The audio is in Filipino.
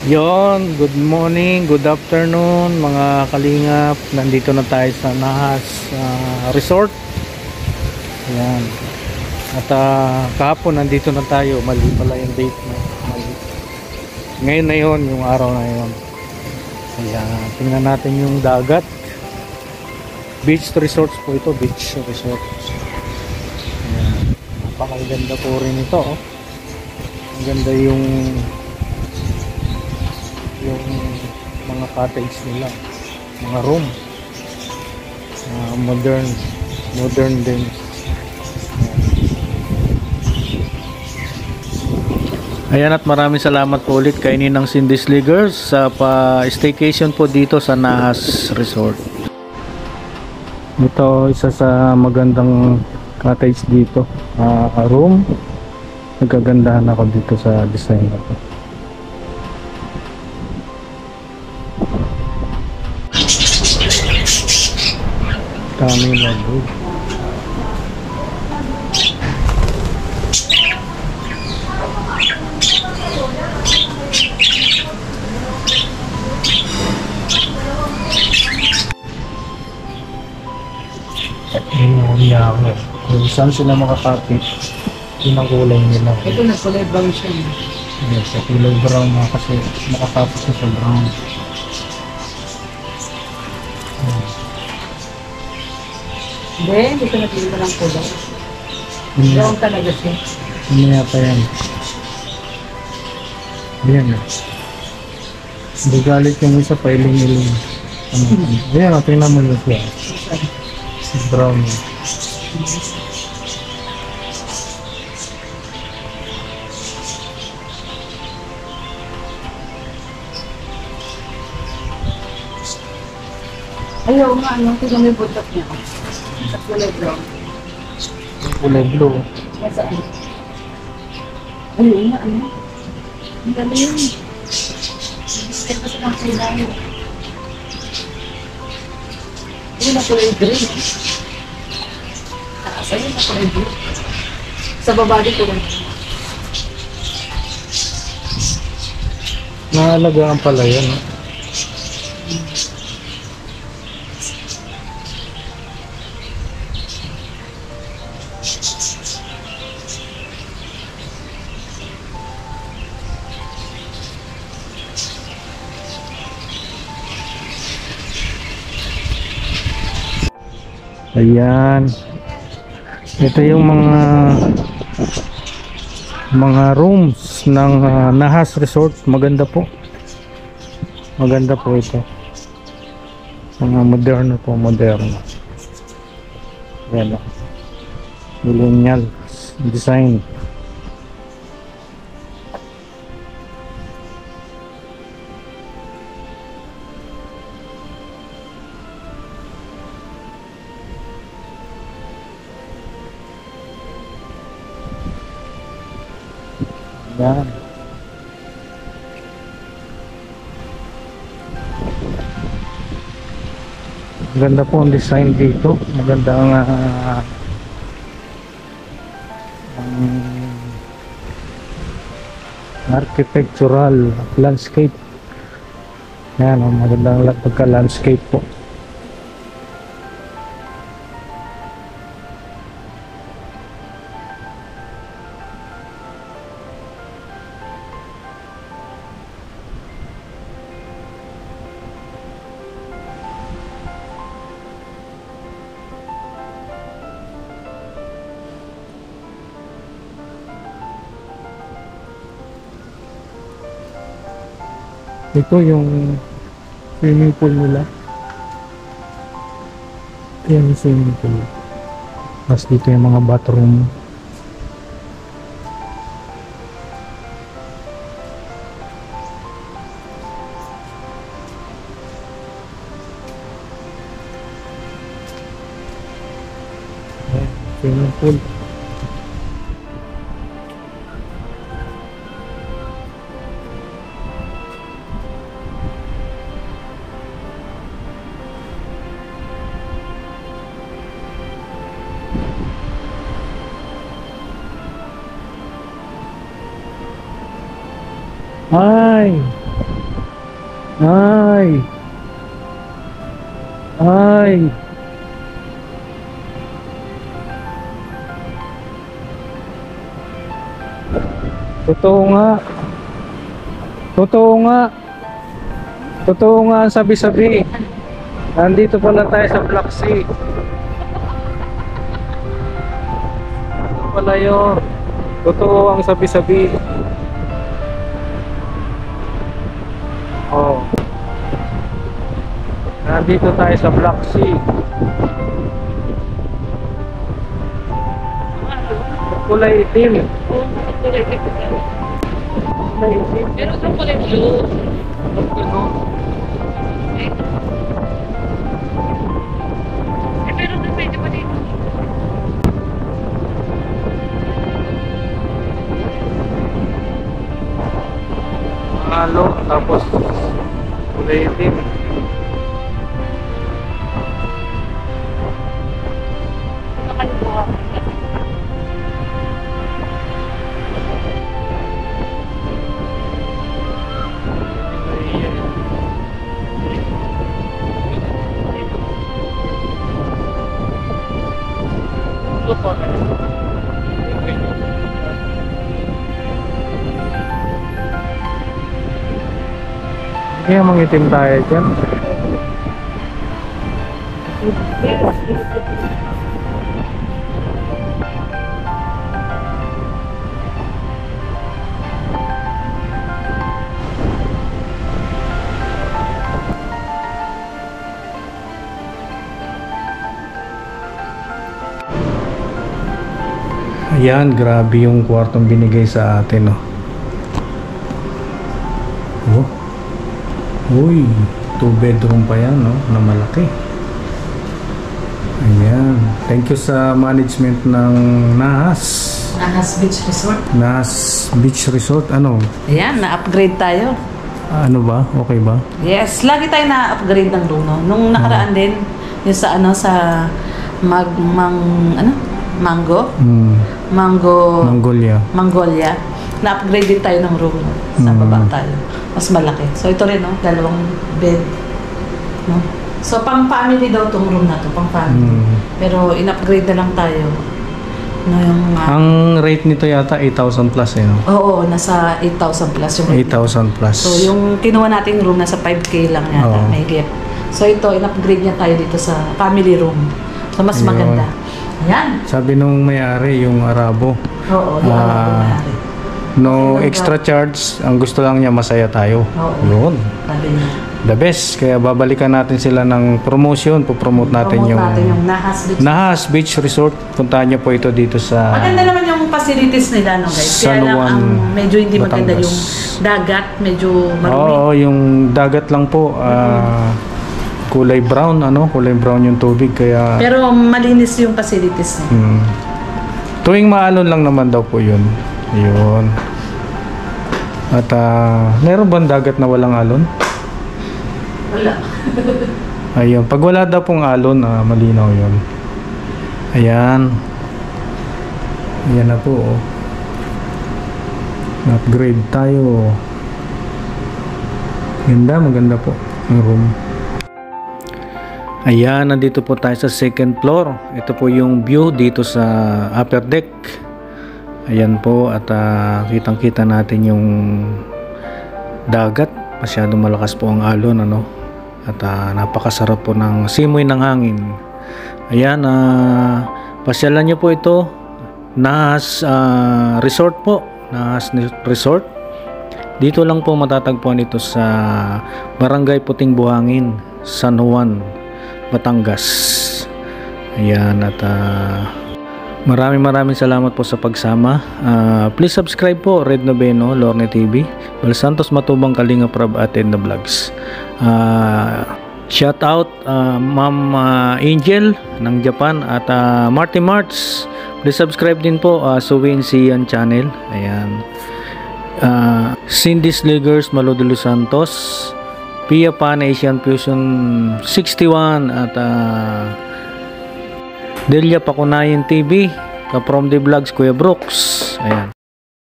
Yon, good morning, good afternoon mga kalingap. Nandito na tayo sa Nahas Resort. Ayan. At kahapon nandito na tayo. Mali pala yung date na. Mali. Ngayon na yun, yung araw na yun. Ayan, tingnan natin yung dagat. Beach resorts po ito, beach resorts. Ayan. Napakaganda po rin ito. Oh. Ang ganda yung mga cottage nila, mga room, modern din. Ayan, at maraming salamat po ulit kay Ninang Cindy Sliggers sa pa-staycation po dito sa Nahas Resort. Ito isa sa magandang cottage dito, room. Nagkagandahan ako dito sa design na to. Dami na bro. Kung saan sila makakapit, yun ang kulay nila. Ito nagkulay brown siya. Yes, sa kulay brown na kasi makakapit siya sa brown. Hindi ko napili ko ng kulay. Brown talaga siya. Ano yata yan? Ayan na. Hindi galit yung isa pa iling-iling. Ayan, tingnan mo yun siya. Brown. Ayaw nga, tignan mo yung butok niya. Sa kulay brown. Kulay blue. Nasaan? Ayaw nga, ang galing. Ito sa lang kulay. Ito na kulay green. Ayun na kulay blue. Sa baba din kulay. Naalagaan pala yan. Ayan. Ito yung mga rooms ng Nahas Resort. Maganda po. Maganda po ito. Mga moderno po, moderno. Ayan. Millennial design. Yan. Maganda po ang design dito. Maganda ang architectural landscape. Yan, maganda ang pagka-landscape po. Ito yung swimming pool nila. Ayan yung swimming pool. Tapos dito yung mga bathroom. Ayan, swimming pool. Ay, Ay. Ay. Totoo nga. Totoo nga. Totoo nga ang sabi-sabi. Nandito pala tayo sa Black Sea. Ito pala yun. Totoo ang sabi-sabi. Oh. Nandito tayo sa Black Sea. Kulay itim. Kulay itim. Pero sa kulay blue. Pero sa pwede pa dito. Halo, tapos kulay itim. Kaya mangitim tayo dyan. Ayan, grabe yung kwartong binigay sa atin, oh. Oh. Uy, 2 bedroom pa yan, no? Na malaki. Ayan. Thank you sa management ng Nahas. Nahas Beach Resort. Nahas Beach Resort. Ano? Ayan, na-upgrade tayo. Ano ba? Okay ba? Yes, lagi tayo na-upgrade ng room, no? Nung nakaraan din, yung sa Mango? Mongolia. Na-upgrade din tayo ng room, no? Sa baba tayo. Mas malaki. So, ito rin, no? 2 bed. No? So, pang-family daw tong room na to. Pang-family. Pero, in-upgrade na lang tayo. No, yung, ang rate nito yata 8,000 plus, eh, no? Oo, nasa 8,000 plus yung rate. 8,000 plus. So, yung kinuha nating room, nasa 5K lang yata. May gift. So, ito, in-upgrade niya tayo dito sa family room. So, mas maganda. Ayan. Sabi nung may-ari, yung Arabo. Oo, yung Arabo may-ari. No extra charge, ang gusto lang niya masaya tayo. Oo. Yun. Sabi niya. The best. Kaya babalikan natin sila ng promotion. Pupromote natin yung Nahas Beach. Nahas Beach Resort. Puntahan niyo po ito dito sa maganda naman yung facilities nila, no, guys. Kaya San lang Juan, ang medyo hindi maganda Batangas. yung dagat. Medyo marumi. Oo, yung dagat lang po. Kulay brown, kulay brown yung tubig. Kaya Pero malinis yung facilities niya. tuwing maalon lang naman daw po yun. Yun. At meron bang dagat na walang alon? Wala. Ayun. Pag wala daw pong alon, malinaw yun. Ayan. Ayan na po, oh. Upgrade tayo. Maganda po ang room. Ayan, nandito po tayo sa 2nd floor. Ito po yung view dito sa upper deck. Ayan po, at kitang-kita natin yung dagat. Masyadong malakas po ang alon, at napakasarap po ng simoy ng hangin. Ayan, pasyalan nyo po ito. Nahas Resort po. Nahas Resort. Dito lang po matatagpuan ito sa Barangay Puting Buhangin, San Juan, Batangas. Ayan, at maraming salamat po sa pagsama. Please subscribe po, Red Noveno, Lorne TV, Bal Santos Matubang, Kalinga Prab at Edna Vlogs. Shout out Ma'am Angel ng Japan at Marty Marts. Please subscribe din po sa Sian Channel. Ayan. Cindy Sliggers Malo de los Santos, Pia Pan Asian Fusion 61 at Delia Pakunayan TV, Kaprom de Vlogs, Kuya Brooks. Ayan.